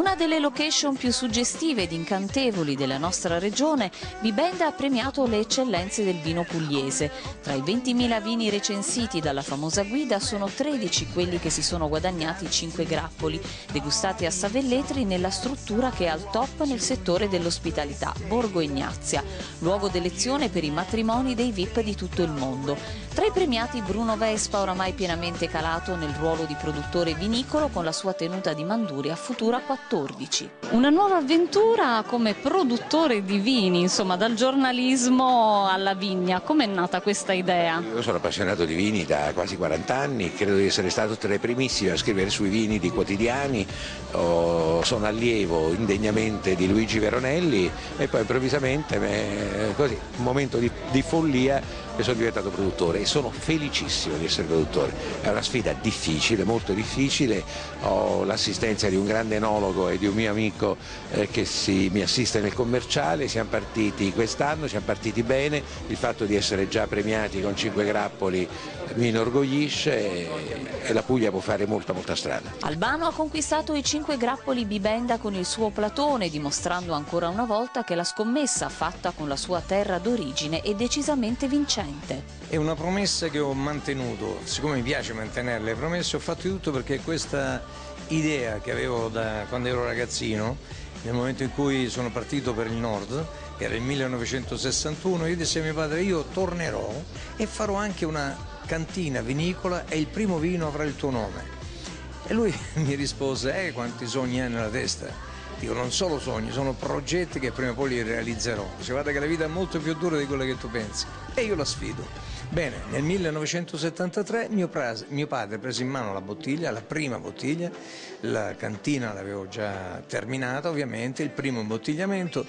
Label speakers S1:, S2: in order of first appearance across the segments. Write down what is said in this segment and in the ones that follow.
S1: una delle location più suggestive ed incantevoli della nostra regione, Bibenda ha premiato le eccellenze del vino pugliese. Tra i 20.000 vini recensiti dalla famosa guida sono 13 quelli che si sono guadagnati 5 grappoli, degustati a Savelletri nella struttura che è al top nel settore dell'ospitalità, Borgo Egnazia, luogo d'elezione per i matrimoni dei VIP di tutto il mondo. Tra i premiati Bruno Vespa, oramai pienamente calato nel ruolo di produttore vinicolo con la sua tenuta di Manduria Futura 14. Una nuova avventura come produttore di vini, insomma, dal giornalismo alla vigna. Com'è nata questa idea?
S2: Io sono appassionato di vini da quasi 40 anni, credo di essere stato tra i primissimi a scrivere sui vini di quotidiani, sono allievo indegnamente di Luigi Veronelli e poi improvvisamente, così, un momento di follia, e sono diventato produttore e sono felicissimo di essere produttore. È una sfida difficile, molto difficile, ho l'assistenza di un grande enologo e di un mio amico che mi assiste nel commerciale, siamo partiti quest'anno, siamo partiti bene, il fatto di essere già premiati con 5 grappoli mi inorgoglisce e la Puglia può fare molta strada.
S1: Albano ha conquistato i 5 grappoli Bibenda con il suo Platone, dimostrando ancora una volta che la scommessa fatta con la sua terra d'origine è decisamente vincente.
S3: È una promessa che ho mantenuto, siccome mi piace mantenere le promesse, ho fatto di tutto perché questa idea che avevo da quando ero ragazzino, nel momento in cui sono partito per il nord, era il 1961, io dissi a mio padre: io tornerò e farò anche una cantina vinicola e il primo vino avrà il tuo nome. E lui mi rispose: quanti sogni hai nella testa? Dico, non solo sogni, sono progetti che prima o poi li realizzerò. Dice, guarda che la vita è molto più dura di quella che tu pensi. E io la sfido. Bene, nel 1973 mio padre prese in mano la bottiglia, la prima bottiglia, la cantina l'avevo già terminata ovviamente, il primo imbottigliamento,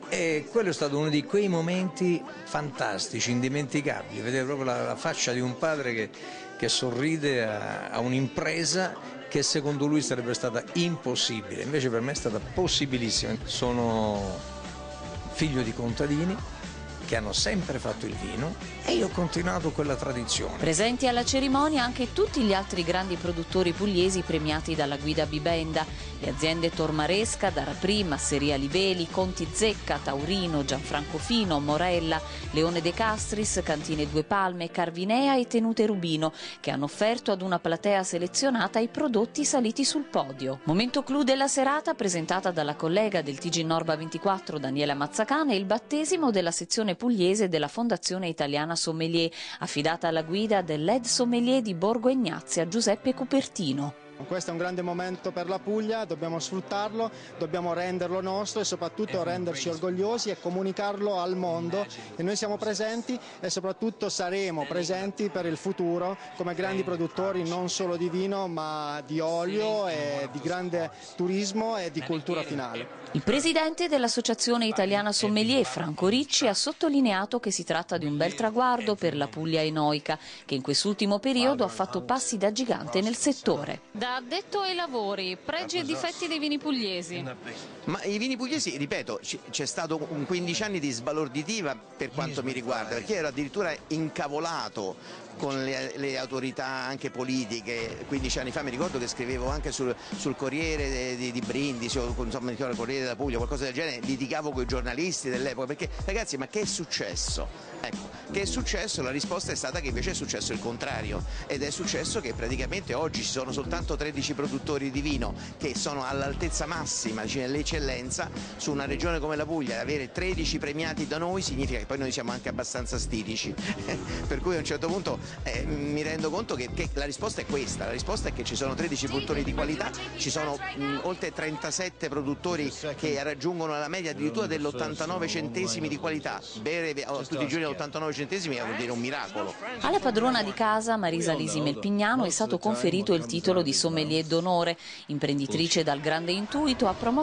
S3: e quello è stato uno di quei momenti fantastici, indimenticabili, vedere proprio la faccia di un padre che sorride a un'impresa che secondo lui sarebbe stata impossibile, invece per me è stata possibilissima. Sono figlio di contadini che hanno sempre fatto il vino e io ho continuato quella tradizione.
S1: Presenti alla cerimonia anche tutti gli altri grandi produttori pugliesi premiati dalla guida Bibenda, le aziende Tormaresca, Daraprì, Masseria Liveli, Conti Zecca, Taurino, Gianfranco Fino, Morella, Leone De Castris, Cantine Due Palme, Carvinea e Tenute Rubino, che hanno offerto ad una platea selezionata i prodotti saliti sul podio. Momento clou della serata, presentata dalla collega del TG Norba 24 Daniela Mazzacane, il battesimo della sezione pugliese della Fondazione Italiana Sommelier, affidata alla guida dell'Head Sommelier di Borgo Egnazia, Giuseppe Cupertino.
S4: Questo è un grande momento per la Puglia, dobbiamo sfruttarlo, dobbiamo renderlo nostro e soprattutto renderci orgogliosi e comunicarlo al mondo. E noi siamo presenti e soprattutto saremo presenti per il futuro come grandi produttori non solo di vino ma di olio e di grande turismo e di cultura finale.
S1: Il presidente dell'Associazione Italiana Sommelier, Franco Ricci, ha sottolineato che si tratta di un bel traguardo per la Puglia enoica, che in quest'ultimo periodo ha fatto passi da gigante nel settore. Da addetto ai lavori, pregi e difetti dei vini pugliesi.
S5: Ma i vini pugliesi, ripeto, c'è stato un 15 anni di sbalorditiva per quanto mi riguarda, perché ero addirittura incavolato con le autorità anche politiche. 15 anni fa mi ricordo che scrivevo anche sul Corriere di Brindisi o insomma il Corriere della Puglia, qualcosa del genere, litigavo con i giornalisti dell'epoca, perché ragazzi, ma che è successo? Ecco, che è successo? La risposta è stata che invece è successo il contrario, ed è successo che praticamente oggi ci sono soltanto 13 produttori di vino che sono all'altezza massima, l'eccellenza, su una regione come la Puglia. Avere 13 premiati da noi significa che poi noi siamo anche abbastanza stitici per cui a un certo punto mi rendo conto che la risposta è questa, la risposta è che ci sono 13 produttori di qualità, ci sono oltre 37 produttori che raggiungono la media addirittura dell'89 centesimi di qualità. Bere tutti i giorni 89 centesimi vuol dire un miracolo.
S1: Alla padrona di casa, Marisa Lisi Melpignano, è stato conferito il titolo di sommelier d'onore. Imprenditrice dal grande intuito, ha promosso l'immagine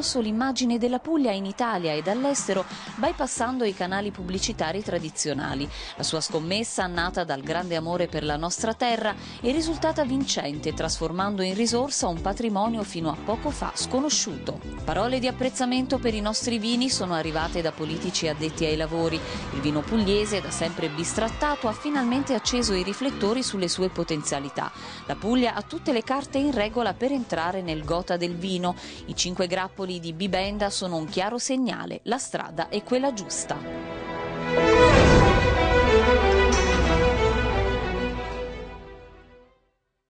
S1: l'immagine della Puglia in Italia ed all'estero, bypassando i canali pubblicitari tradizionali. La sua scommessa, nata dal grande amore per la nostra terra, è risultata vincente, trasformando in risorsa un patrimonio fino a poco fa sconosciuto. Parole di apprezzamento per i nostri vini sono arrivate da politici addetti ai lavori. Il vino pugliese, da sempre bistrattato, ha finalmente acceso i riflettori sulle sue potenzialità. La Puglia ha tutte le carte in regola per entrare nel Gotha del vino. I 5 grappoli di Bibenda sono un chiaro segnale: la strada è quella giusta.